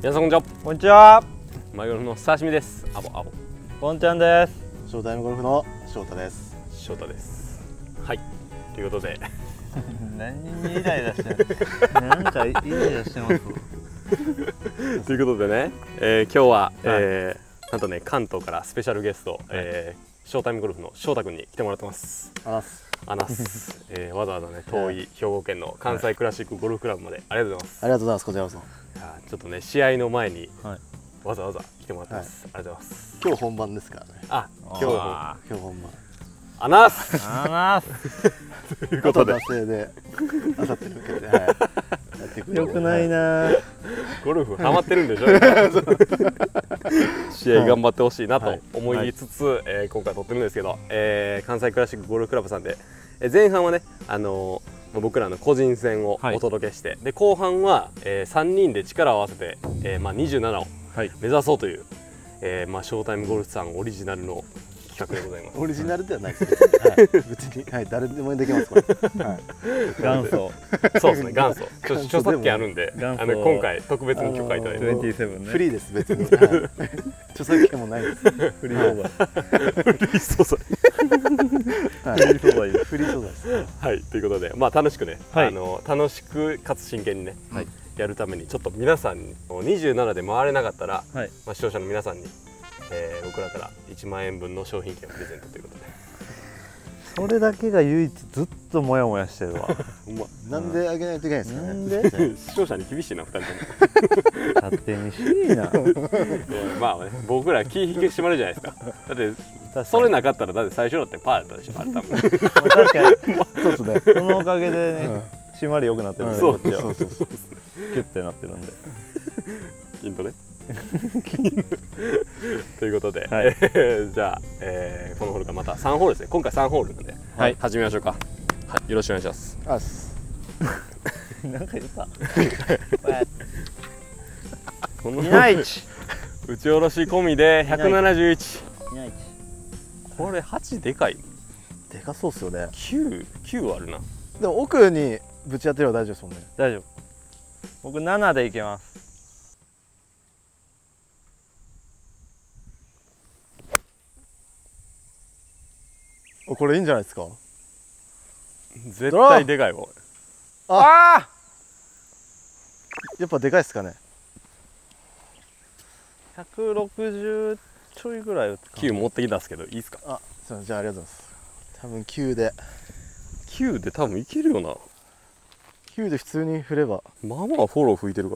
皆さんこんにちは。 こんにちは。 マイゴルフの刺身です。アボアボ。 こんちゃんです。 ショータイムゴルフの翔太です。 翔太です。はい。ということで。 何にイライラしてる。なんかイライラしてます。 ということでね、今日は、なんとね関東からスペシャルゲスト、ショータイムゴルフの翔太くんに来てもらってます。わざわざね遠い兵庫県の関西クラシックゴルフクラブまでありがとうございます。 ありがとうございます。こちらこそ。 いやちょっとね試合の前に、わざわざ来てもらってます。ありがとうございます。 今日本番ですからね。 あ、今日本番。 アナス。ということで。 惰性であさってに向けて、やってくる。 よくないな。 ゴルフハマってるんでしょ。試合頑張ってほしいなと思いつつ、今回撮ってるんですけど、関西クラシックゴルフクラブさんで、前半はね僕らの個人戦をお届けして、で後半は、3人で力を合わせて、27を目指そうという、ショータイムゴルフさんオリジナルの企画でございます。 オリジナルではないです。別に誰でもできます。これ。 元祖。 そうですね、元祖。著作権あるんで、今回特別に許可いただいて。 27ね。 フリーです別に。著作権もないです。 フリー素材。 フリー素材です。 はい、ということで、楽しくね、楽しくかつ真剣にね、やるためにちょっと皆さんに27で回れなかったら、視聴者の皆さんに、僕らから1万円分の商品券をプレゼントということで。 それだけが唯一ずっとモヤモヤしてるわ。 なんであげないといけないんですかね。 なんで視聴者に厳しいな2人とも。 勝手にしいな。 僕ら気引き締まるじゃないですか。だってそれなかったらだって最初だってパーだったでしょ。あれ多分。 確かにそうですね。そのおかげでね締まり良くなってるんで、こっちはキュッてなってるんで。 筋トレ。ということで、じゃあ、このホールがまた3ホールですね。今回3ホールなんで、始めましょうか。はい、よろしくお願いします。 なんか言った。 この打ち下ろし込みで171。これ8でかい。 でかそうっすよね。 9あるな。 でも奥にぶち当てれば大丈夫ですもんね。 大丈夫。僕7でいけます。 これいいんじゃないですか。 絶対でかいわ。 ああ。やっぱでかいですかね。 160ちょいぐらい打つか。 9持ってきたんですけどいいですか。 あ、すみません。じゃあありがとうございます。多分9で。 9で多分いけるよな。 9で普通に振れば。 まあまあフォロー吹いてるから。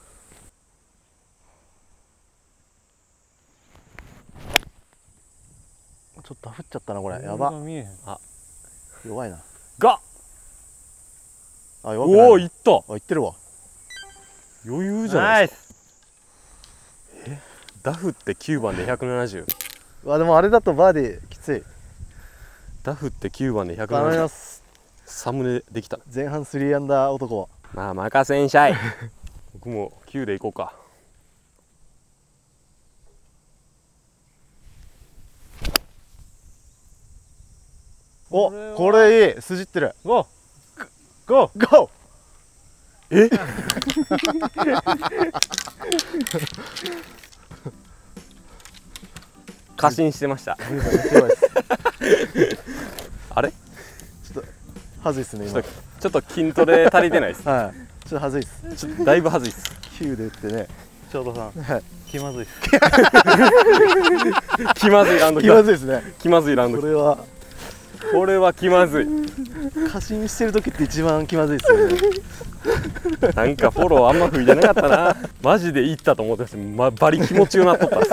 ちょっと降っちゃったなこれ。やば。 あ、 弱いな。 が。 あ、弱くない。 おお、いった。 あ、いってるわ。 余裕じゃないですか。ダフって9番で170。 でもあれだとバーディーきつい。 ダフって9番で170。 頼みます。 サムネできた。 前半3アンダー男。 まあ任せんしゃい。僕も9でいこうか。 お、これいい。筋ってる。 ゴーえ過信してました。あれちょっとはずいっすね今。 ちょっと筋トレ足りてないです。 ちょっとはずいっす。 ちょっとだいぶはずいっす。 9で打ってね。 翔太さん、気まずいっす。 気まずいラウンド。 気まずいですね。 気まずいラウンド。これは気まずい。 過信してる時って一番気まずいですよね。 なんかフォローあんま吹いてなかったな。マジでいったと思ってました。バリ気持ちよなっとった。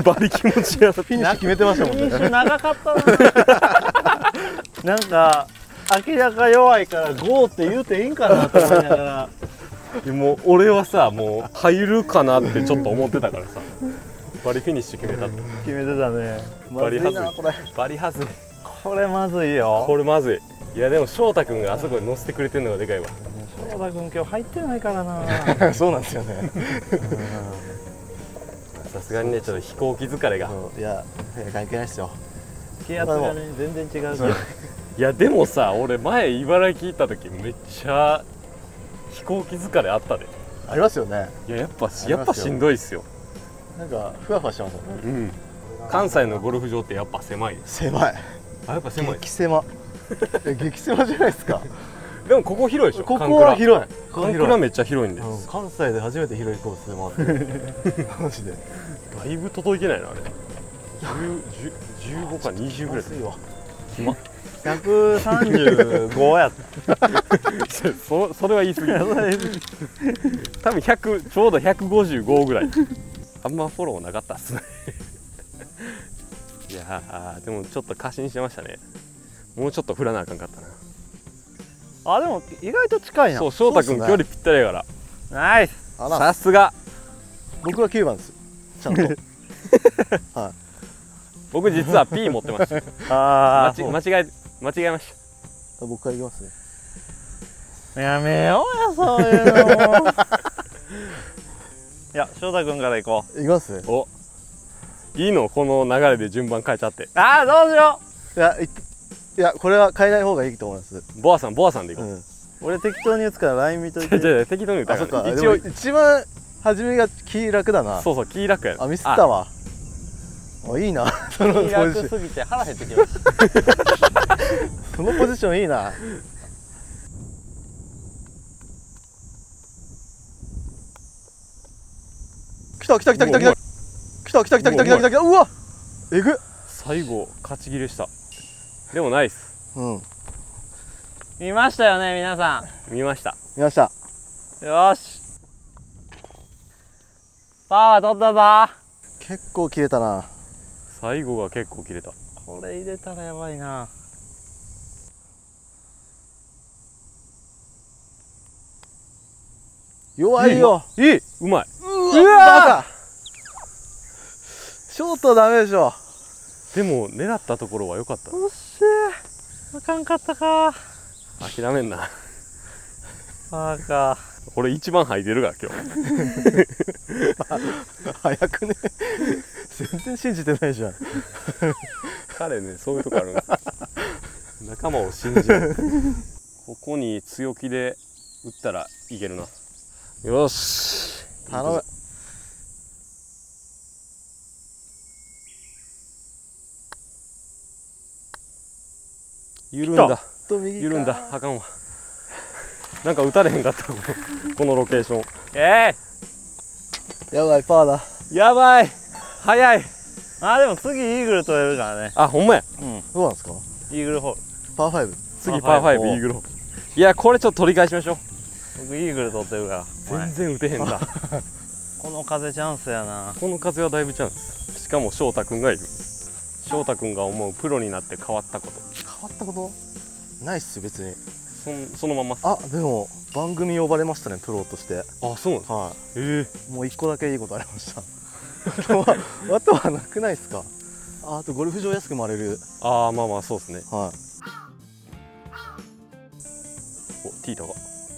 バリ気持ちよなっとった。 フィニッシュ決めてましたもんね。 フィニッシュ長かったな。なんか明らか弱いからゴーって言うていいんかなと思いながら。 もう俺はさ、もう入るかなってちょっと思ってたからさ。バリフィニッシュ決めたって。 決めてたね。 バリはずい。バリはずい。 これまずいよ。 これまずい。いやでも翔太くんがあそこに乗せてくれてるのがでかいわ。 翔太くん今日入ってないからな。 そうなんですよね。 さすがにねちょっと飛行機疲れが。 いや関係ないですよ。 気圧がね全然違うけど。 いやでもさ俺前茨城行った時めっちゃ飛行機疲れあったで。 ありますよね。 いややっぱしんどいっすよ。 なんかふわふわしてますもんね。 うん。関西のゴルフ場ってやっぱ狭いです。 狭い。 あ、やっぱ狭い。 激狭。激狭じゃないですか。 でもここ広いでしょ。 ここは広い。 カンクラめっちゃ広いんで。 関西で初めて広いコースで回ってる。マジで。 だいぶ届いてないなあれ。15か20ぐらい。暇。 135やった。 それは言い過ぎ。多分100ちょうど155ぐらい。あんまフォローなかったっすね。いやーでもちょっと過信してましたね。もうちょっと振らなあかんかったな。 あ、でも意外と近いな。 そう、翔太君距離ぴったりやから。 ナイス。 さすが。 僕は9番です。ちゃんと。はい。 僕実は P 持ってました。間違えました。 僕からいきますね。 やめようやそういうの。いや、翔太君から行こう。 いきます。 お、いいのこの流れで順番変えちゃって。 ああ、どうしよいやこれは変えない方がいいと思います。 ボアさんでいこう。 う。俺適当に打つからライン見といて。 適当に打ったあ、そっか。 一応一番初めが気楽だな。 そうそう、気楽やな。 あ、ミスったわ。あ、いいな。そのポジシ気楽ョン。 すぎて腹減ってきました。 そのポジションいいな。来た。うわ、えぐっ。 最後勝ち切れした。でもナイス。 うん。 見ましたよね、皆さ見ました。 見ました。 ん。よし。パワー取ったぞ。 結構切れたな。 最後が結構切れた。 これ入れたらやばいな。 弱いよ。 いい、うまい。 うわ、ショートダメでしょ。 でも狙ったところは良かった。 おっしゃ、あかんかったか。 諦めんな。 あーか。 俺一番吐いてるから今日。 早くね。全然信じてないじゃん。 彼ね、そういうとこあるんです。仲間を信じる。ここに強気で打ったらいけるな。よし、 頼む。 緩んだ。 右か。 緩んだ。あかんわ。なんか打たれへんかったこのロケーション。 やばい、パーだ。 やばい。早い。 あ、でも次イーグル取れるからね。 あ、ほんまや。 うん。 どうなんですか。 イーグルホール。 パー5。 次パー5イーグル。いや、これちょっと取り返しましょう。 僕イーグル取ってるから。 全然打てへんだ。 この風チャンスやな。 この風はだいぶチャンス。しかも翔太くんがいる。翔太くんが思うプロになって変わったこと。 変わったことないっす別に。 そのまま。 あ、でも番組呼ばれましたね、プロとして。 あ、そうなんですか。 はえい。もう1個だけいいことありました。あとはなくないですか。あとゴルフ場安く回れる。 ああ、まあまあそうですね。 はい。 お、ティータが。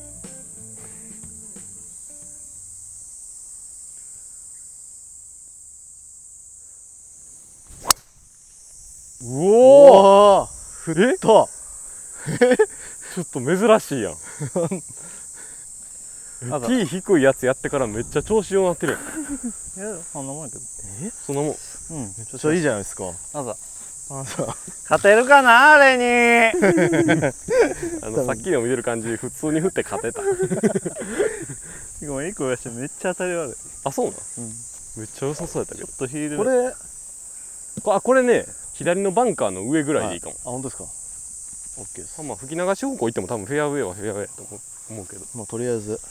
うおー、 振った。 ちょっと珍しいやん。T 低いやつやってからめっちゃ調子ようなってるやん。 いや、そんなもんやけど。 そんなもん。 うん、 めっちゃいいじゃないですか。 あざ。 あ、そう。 勝てるかな、あれに。 さっきの見てる感じ、普通に振って勝てた。 ごめん、1個上してめっちゃ当たり悪い。 あ、そうなん。 うん。 めっちゃ良さそうやったけど。 ちょっとヒール。 これね、左のバンカーの上ぐらいでいいかも。 あ、本当ですか。オッケーです。 まあ吹き流し方向行っても多分フェアウェイはフェアウェイだと思うけど。 まあとりあえず。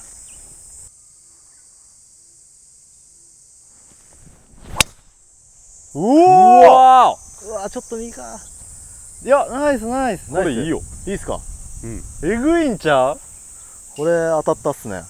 うわー、うわ、ちょっと右か。 いや、ナイスナイス。 これいいよ。 いいっすか。 うん。 えぐいんちゃう。 これ当たったっすね。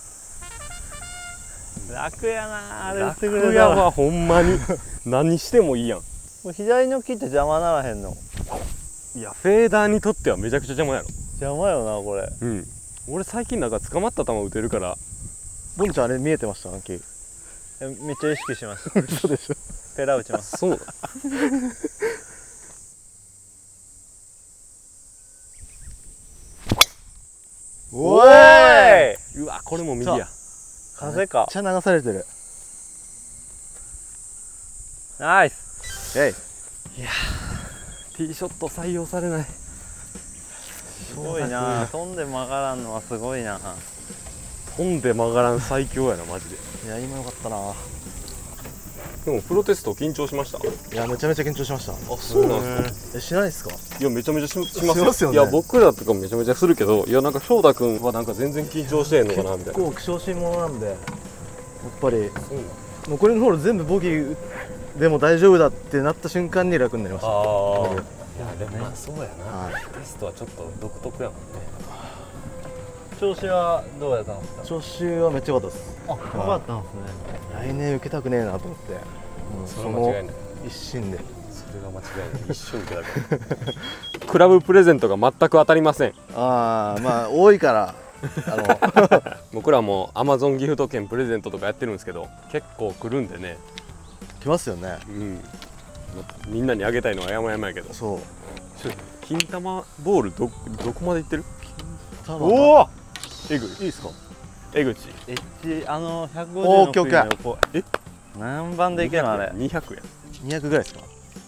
楽やな、あれ打ってくれ楽やわ、ほんまに。何してもいいやん。 もう左の木って邪魔ならへんの。 いや、フェーダーにとってはめちゃくちゃ邪魔やろ。 邪魔よな、これ。 うん。俺最近なんか捕まった球打てるから。 ボンちゃんあれ見えてました？木。 めっちゃ意識しました。 嘘でしょ。 ペラ打ちます。 そうだ。 おーい。 うわ、これも右や。 風か。 めっちゃ流されてる。 ナイス。 えい。 ティーショット採用されない。 すごいな。飛んで曲がらんのはすごいな。 飛んで曲がらん最強やなマジで。 いや今よかったな。 でもプロテスト緊張しました。 いやめちゃめちゃ緊張しました。 あ、そうなんですか。 しないですか？ いやめちゃめちゃしますしますよね。 いや僕らとかもめちゃめちゃするけど、いやなんか翔太君はなんか全然緊張してんのかなみたいな。 結構希少心者なんで、やっぱり残りのホール全部ボギーでも大丈夫だってなった瞬間に楽になりました。 ああ。いやでもまあそうやな。 はいテストはちょっと独特やもんね。 調子はどうやったんですか？ 調子はめっちゃ良かったです。 あ、よかったんですね。 来年受けたくねえなと思って、 それは間違いない。 一心で。 それが間違いない。一瞬けだからクラブプレゼントが全く当たりません。 ああまあ多いから僕らも Amazon ギフト券プレゼントとかやってるんですけど、結構来るんでね。 来ますよね。 みんなにあげたいのは山々やけど。 そう。 金玉ボールどこまでいってる？ おおお。えぐい。いいですか？江口。 エッジ150 おーの杭の横。 え？ 何番でいけるのあれ ？200や。 200ぐらいですか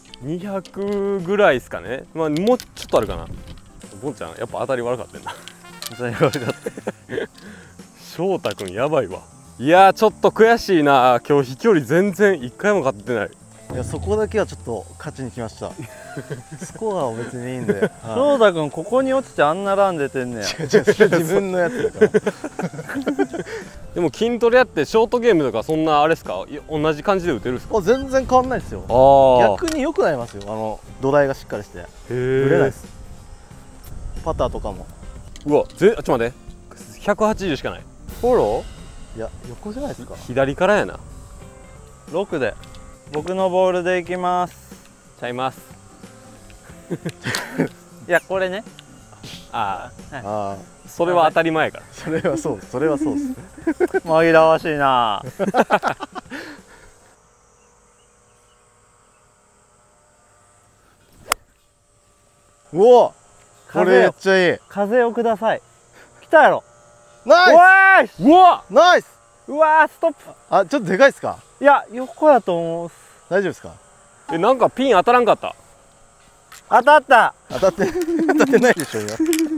200ぐらいですかね。まあもうちょっとあるかな。ボンちゃんやっぱ当たり悪かったんだ。 最後悪かった。 翔太くんやばいわ。いやーちょっと悔しいな。今日飛距離全然1回も勝ってない。 いやそこだけはちょっと勝ちに来ましたスコアは別にいいんで翔太君ここに落ちてあんなラン出てんねや。 違うそれ自分のやつだからでも筋トレやってショートゲームとかそんなあれですか？同じ感じで打てるんですか？ 全然変わんないですよ。 あ逆に良くなりますよ。土台がしっかりしてぶぶれないです。パターとかも。 うわちょっと待って、180しかない。 フォロいや横じゃないですか。 左からやな。 ー ?6 で僕のボールでいきます。 ちゃいます。 いやこれね。 ああ、 ああそれは当たり前やから。 それはそうそれはそうです紛らわしいな。 うおこれめっちゃいい。 風をください。来たやろ。 ナイスうわナイス。 ーうわーストップ。 あちょっとでかいですか？ いや横やと思う。 大丈夫ですか？ なんかピン当たらんかった。 当たった。 当たってないでしょ今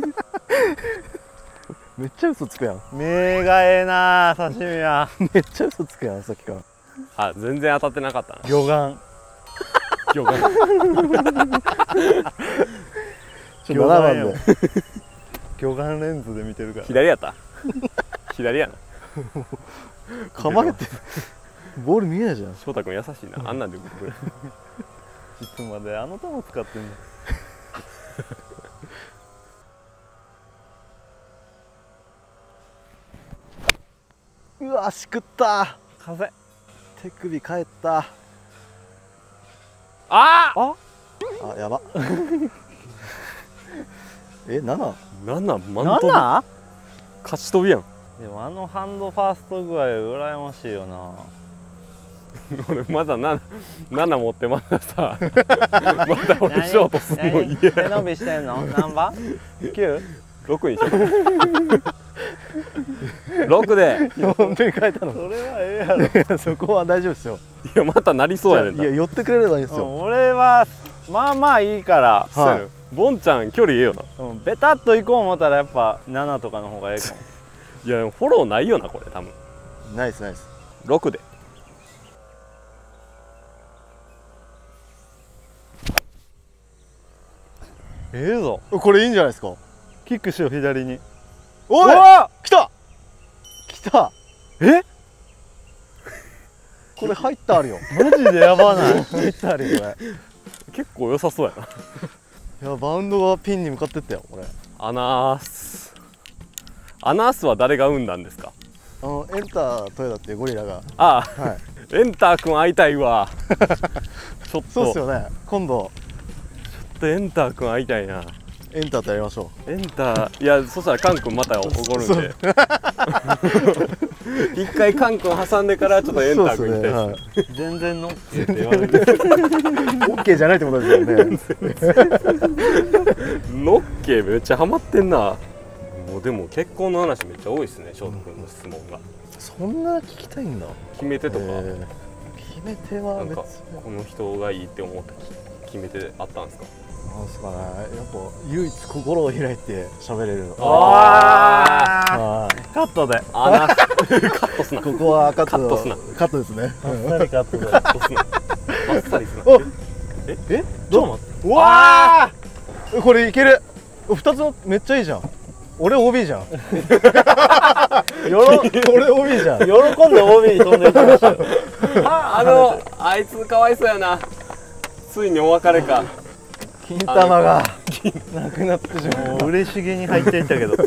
めっちゃ嘘つくやん。 目がええな刺身は。 めっちゃ嘘つくやんさっきから。 あ、全然当たってなかったな。 魚眼。 魚眼。 7番で魚眼レンズで見てるから。 左やった。左やな。 構えてボール見えないじゃん。 翔太君優しいな。あんなんで打ってくれ。 いつまであの球使ってんの。 うわ足食った。 風。 手首返った。 あああやばえ7？ 7マント 7？ 勝ち飛びやん。 でもハンドファースト具合羨ましいよな。 俺まだ7持ってまださ。まだ俺ショートすんの嫌。 背伸びしてんの？何番？9？ 6にしよう。6で。 本当に変えたの。 それはええやろ。 そこは大丈夫ですよ。 いやまたなりそうやねんな。 いや寄ってくれればいいんですよ。 俺はまあまあいいから、 そうやろ。ボンちゃん距離ええよな。 ベタっと行こう思ったらやっぱ7とかの方がええかも。 いやでもフォローないよなこれ多分。 ナイスナイス。 6で。 ええぞ。 これいいんじゃないですか。 キックしよう左に。 おい来た来た。 え？ これ入ったあるよ。 マジでやばない？ 入ったあるよこれ。 結構良さそうやな。 いやバウンドがピンに向かってったよこれ。 アナース。アナースは誰が生んだんですか？ エンタートヨタっていうゴリラが。 ああ、 はい。 エンター君会いたいわ。ちょっとそうっすよね。今度エンター君会いたいな。 エンターとやりましょエンター、いやそしたらカン君また怒るんで。一回カン君挟んでからちょっとエンター君行きたいです。 全然ノッケーって言われて。 オッケーじゃないってことですよね。 ノッケーめっちゃハマってんな。もうでも結婚の話めっちゃ多いですね、翔太君の質問が。 そんな聞きたいんだ。 決め手とか、 決め手は別にこの人がいいって思った決め手あったんですか？ なんすかね、やっぱ唯一心を開いて喋れるの。 ああカットでカットすな。 ここはカット。 カットすな。 カットですね。 あっさりカットでカットすな。バッサリすな。 えちょっと待って。 うわー、これいける。2つのめっちゃいいじゃん。俺 OB じゃん。俺 OB じゃん。 喜んで OB に飛んでいきましたよ。 あいつかわいそうやな。ついにお別れか。 金玉がなくなってしまう。 もう嬉しげに入っていったけど。 え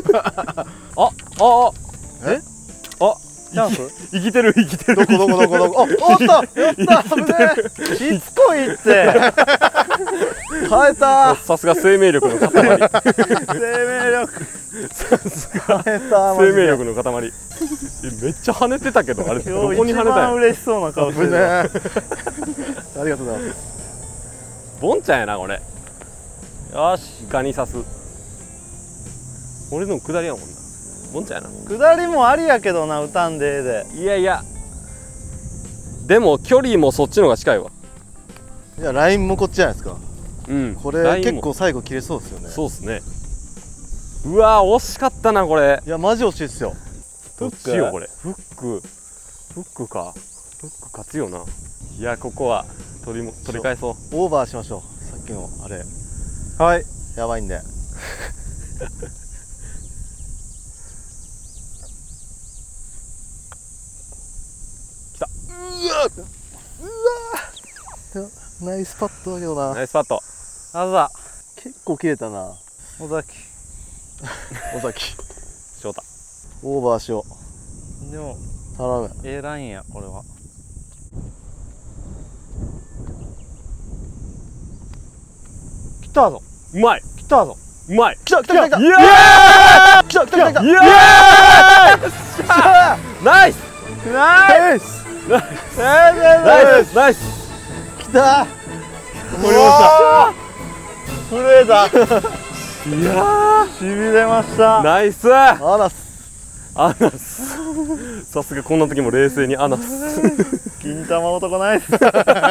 チャンス？ 生きてる生きてる。 どこあ、おったやった危ねえ。 しつこいって耐えた。 さすが生命力の塊。 生命力耐えた。 生命力の塊。めっちゃ跳ねてたけど、あれどこに跳ねたん今日一番や。 嬉しそうな顔してる。 危ねえ。ありがとうございます。 ボンちゃんやなこれ。 よし、 ガニ刺す。俺の下りやもんな。ボンちゃんやな。 下りもありやけどな、歌んでで。 いやいや。でも距離もそっちの方が近いわ。 いやラインもこっちじゃないですか。 うん。 これ結構最後切れそうですよね。 そうっすね。うわー惜しかったなこれ。 いやマジ惜しいっすよ。 どっちよこれ。フックか。フック勝つよな。いやここは取り返そう。 オーバーしましょう。さっきのあれはい。 やばいんで。 来た。 ナイスパットだけどな。 ナイスパット。 あざ、 結構切れたな。 尾崎。 尾崎翔太。 オーバーしよう。 でも、 頼む。 ラインや、これは。来たぞ。 うまい。 来たぞ。 うまい。 来た来た来た来た。 イエ来た来た来た。 ーイ。イエーイ。ナイス。 ナイス。 ナイスナイス。 来た。 取りました。震えた。 いやしびれました。 ナイス。 アナス。 アナス。さすがこんな時も冷静にアナス。 金玉男ナイス。金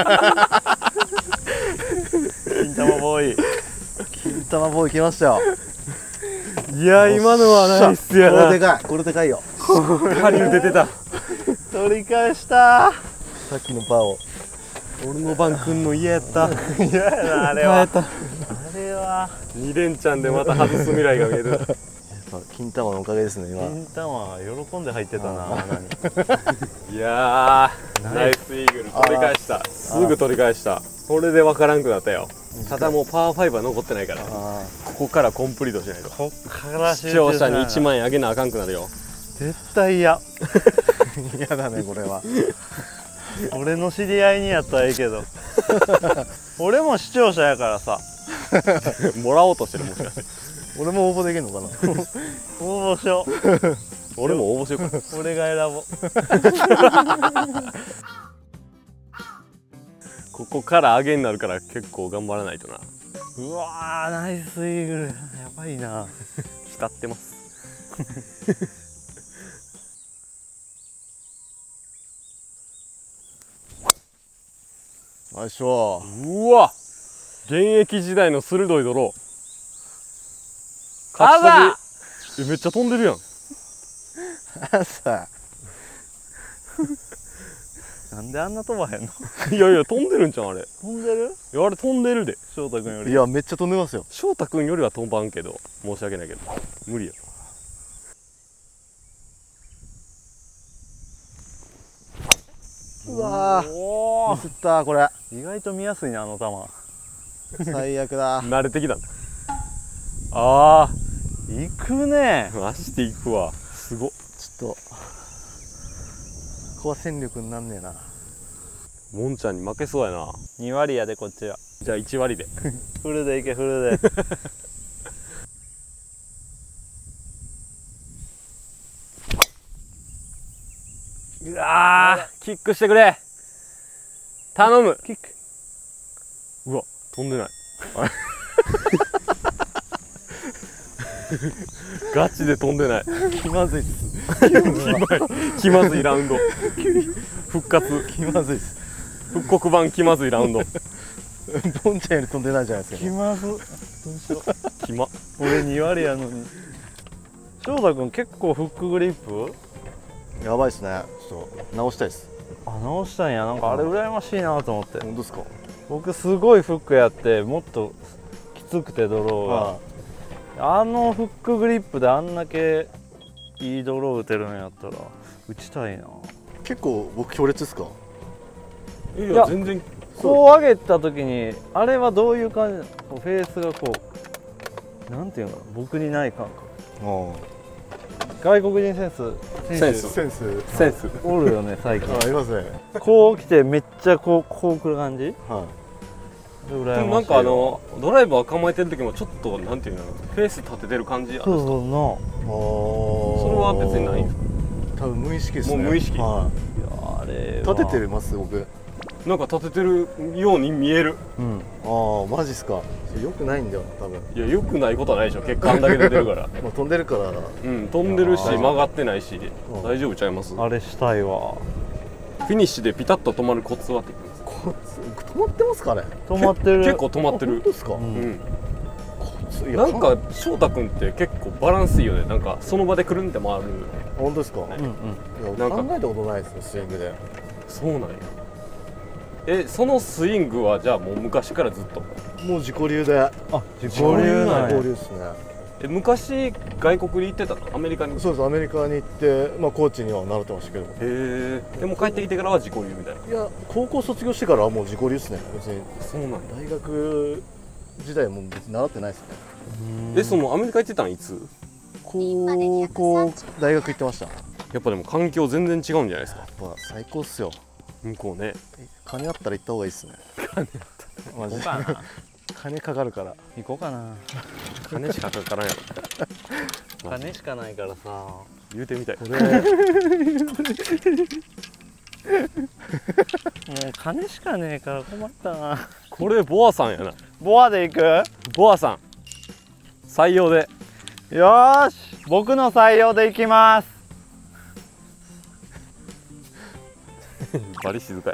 玉ボーイ。 金玉ボーイ来ましたよ。 いや今のはナイスやな。 これでかい。これでかいよ。 ハリウ出てた。 取り返した。 さっきのパーを。 俺の番くんの嫌やった。 嫌やな、あれは。あれは。 2連チャンでまた外す未来が見える。 金玉のおかげですね今。 金玉喜んで入ってたな、穴に。 いやーナイスイーグル取り返した。すぐ取り返した。これで分からんくなったよ。ただもうパー5は残ってないからここからコンプリートしないと。 こっから視聴者に1万円あげなあかんくなるよ。 絶対嫌。 嫌だねこれは。 俺の知り合いにやったらええけど。俺も視聴者やからさ。 もらおうとしてるもしかして。 俺も応募できるのかな。 応募しよう。 俺も応募しようか。 俺が選ぼう。 ここから上げになるから結構頑張らないとな。 うわー、ナイスイーグル。やばいな。 浸ってます。 よいしょ。 うわ現役時代の鋭いドロー。 あざめっちゃ飛んでるやん。 さなんであんな飛ばへんの？ いやいや飛んでるんちゃうあれ。 飛んでる？ いやあれ飛んでるで。 翔太君より。 いやめっちゃ飛んでますよ。 翔太くんよりは飛ばんけど申し訳ないけど無理や。 うわーおミスったこれ。 意外と見やすいね、あの球。 最悪だ。 慣れてきた。あ行くね。 あ足でいくわ。すごっ。 ちょっとここは戦力になんねえな。 もんちゃんに負けそうやな。 2割やで、こっちは。 じゃあ1割で。 フルでいけ、フルで。 うわーキックしてくれ頼む。 キック。 うわ飛んでない。ガチで飛んでない。 気まずいっす。 気まずいラウンド復活気まずいです復刻版気まずいラウンドボンちゃんより飛んでないじゃないですか気まずどうしよう気ま俺2割やのに翔太君結構フックグリップやばいっすねちょっと直したいです直したんやなんかあれ羨ましいなと思って本当ですか僕すごいフックやってもっときつくてドローがあのフックグリップであんだけいいドロー打てるんやったら打ちたいな結構僕強烈ですかいいや全然こう上げた時にあれはどういう感じこうフェースがこうなんていうのかな僕にない感覚外国人選手センスセンスセンスおるよね最近ありますねこう来てめっちゃこう来る感じは羨ましいよでもなんかドライバー構えてる時もちょっとなんていうのフェース立ててる感じあるんですかそうそうなそれは別にないんですか多分無意識ですねもう無意識はいあれ立ててます僕なんか立ててるように見えるうんああマジっすかよくないんだよ多分いやよくないことはないでしょ結果あんだけ出てるからまあ飛んでるからうん飛んでるしあー曲がってないしうん大丈夫ちゃいますフあれしたいわィニッシュでピタッと止まるコツはって言ってますコツ止まってますかね止まってる結構止まってる本当ですか、 うんうんコツいやなんか翔太君って結構バランスいいよねなんかその場でくるんって回る本当ですか、 うんうんいやなんか考えたことないですねスイングでそうなんやそのスイングはじゃあもう昔からずっともう自己流であ自己流なんや自己流ですね昔外国に行ってたのアメリカにそうですアメリカに行ってまあコーチには習ってましたけどへえでも帰ってきてからは自己流みたいないや高校卒業してからはもう自己流ですね別にそうなんや大学時代も別に習ってないですねそのアメリカ行ってたんいつ高校大学行ってましたややっぱでも環境全然違うんじゃないですかっぱ最高っすよ向こうね金あったら行った方がいいっすねマジで行こうかな金かかるから行こうかな金しかかからんやろ金しかないからさ言うてみたいこれもう金しかねえから困ったなこれボアさんやなボアで行くボアさん採用でよーし僕の採用で行きますバリ静かい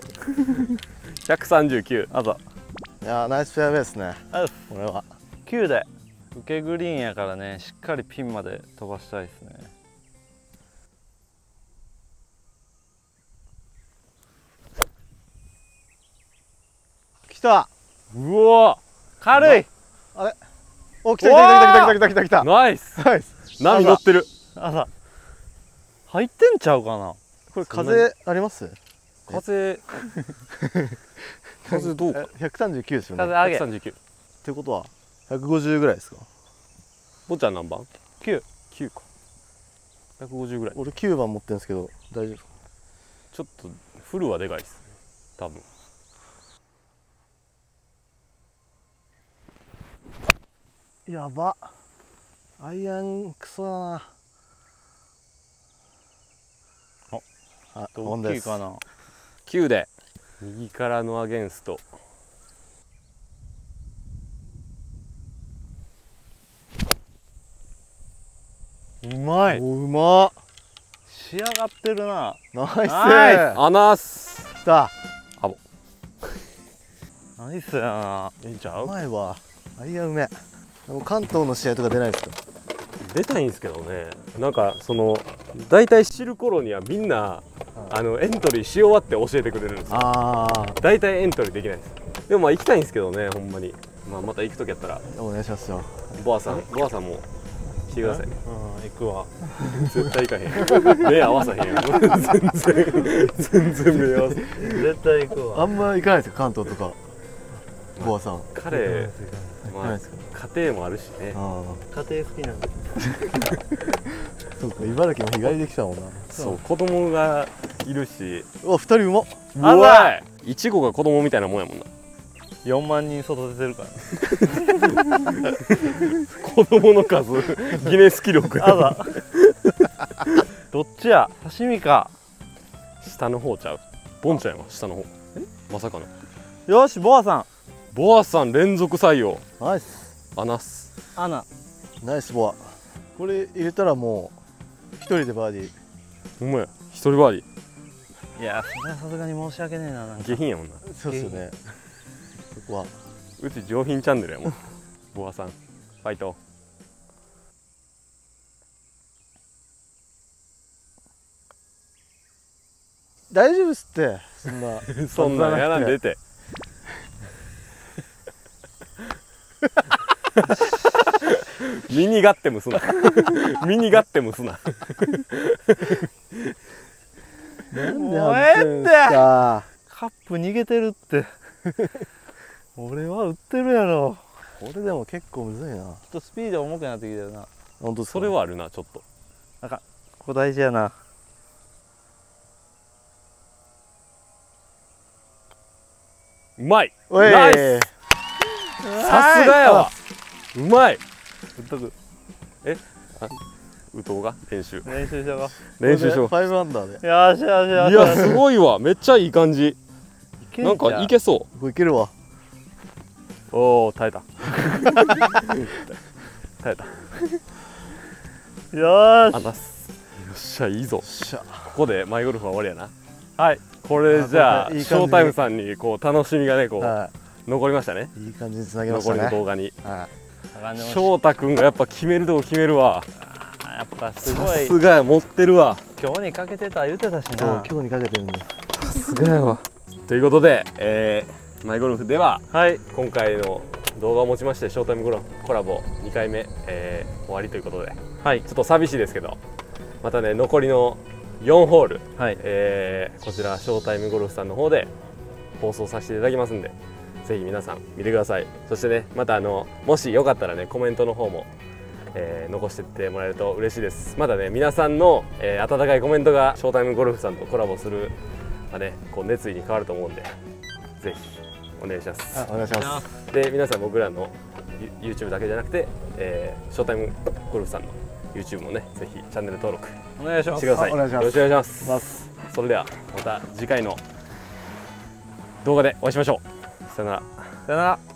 139 あといやーナイスフェアウェイですねあこれは 9で受けグリーンやからねしっかりピンまで飛ばしたいですね来たうわ軽いお来た来た来た来た来た来た来たナイスナイス波乗ってる朝入ってんちゃうかなこれ風あります風風どうか 139ですよね風上げ 139 ってことは150ぐらいですかボちゃん何番 9 9か150ぐらい俺9番持ってるんですけど大丈夫ですかちょっとフルはでかいですね多分やばアイアンクソだなあ大きいかな 9で右からのアゲンストうまいおうまっ仕上がってるなナイスナイアナス来たナイスやなええんちゃううまいわアイアンうめでも関東の試合とか出ないですか出たいんですけどねなんかその大体知る頃にはみんなエントリーし終わって教えてくれるんですよあ大体エントリーできないですでもまあ行きたいんですけどねほんまに、まあ、また行く時やったらあお願いしますよボアさんも来てくださいねうん行くわ絶対行かへん目合わさへんやん全然目合わせへん絶対行くわあんま行かないですか関東とかボアさん彼まあ行かないですか家庭もあるしねあ家庭好きなんだあそうか茨城も日帰りできたもんなそう子供がいるしうわ2人うまっうわいいちごが子供みたいなもんやもんな 4万人育ててるから子供の数ギネス記録あらどっちや刺身か下の方ちゃうボンちゃんやわ下の方まさかのよしボアさんボアさん連続採用ナイスアナスアナナイスボアこれ入れたらもう1人でバーディーほんまや一人バーディー。 いやそれはさすがに申し訳ねえな。なんか下品やもんな。 そうですよね。そこはうち上品チャンネルやもん。ボアさんファイト。 大丈夫っすって。そんなそんなんやらんでて。ミニガッテムすな。ミニガッテムすな。 なんでもう外すんすか。 カップ逃げてるって俺は売ってるやろ。 これでも結構むずいな。 ちょっとスピード重くなってきてるな。 本当それはあるなちょっと。 なんかここ大事やな。 うまい。 おいナイス。さすがやわ。うまい。 売っとく。 宇藤が練習練習しよ練習しよう。 5アンダーでう。よしよしよし。 いやすごいわ。めっちゃいい感じ。なんかいけそここいけるわ。 う。おお耐えた。耐えた。 よーし。 あなす。よっしゃいいぞ。 しゃ。 ここでマイゴルフは終わりやな。 はい。 これじゃあいい感じショータイムさんにこう楽しみがねこうは残りましたね。 い。いい感じにつなげました残りのね。 動画に。 は翔太くんがやっぱ決めるとこ決めるわ。 やっぱすごさいすがや持ってるわ。 今日にかけてた言ってたしい。そうな。 今日にかけてるんで。 さすがやわ。ということで、マイゴルフでははい。 今回の動画をもちましてショータイムコラボ2回目、終わりということではいちょっと寂しいですけどまたね残りの4ホール、 はい。 こちらショータイムゴルフさんの方で放送させていただきますんでぜひ皆さん見てください。そしてねまたもしよかったらねコメントの方も、残してってもらえると嬉しいです。まだね皆さんの、温かいコメントがショータイムゴルフさんとコラボする、こう熱意に変わると思うんでぜひお願いします。 お願いします。 で皆さん僕らの YouTube だけじゃなくて、ショータイムゴルフさんの YouTube もねぜひチャンネル登録お願いします。 してください。 お願いしますよろしくお願いします。それではまた次回の動画でお会いしましょう。さよなら。 さよなら。